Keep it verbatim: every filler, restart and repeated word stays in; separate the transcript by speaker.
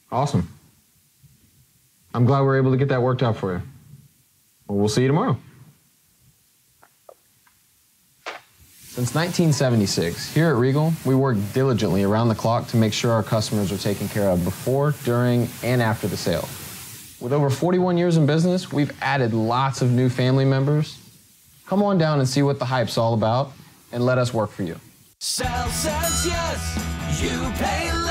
Speaker 1: Awesome. I'm glad we were able to get that worked out for you. Well, we'll see you tomorrow. Since nineteen seventy-six, here at Regal, we work diligently around the clock to make sure our customers are taken care of before, during, and after the sale. With over forty-one years in business, we've added lots of new family members. Come on down and see what the hype's all about, and let us work for you.
Speaker 2: Sal says yes, you pay less.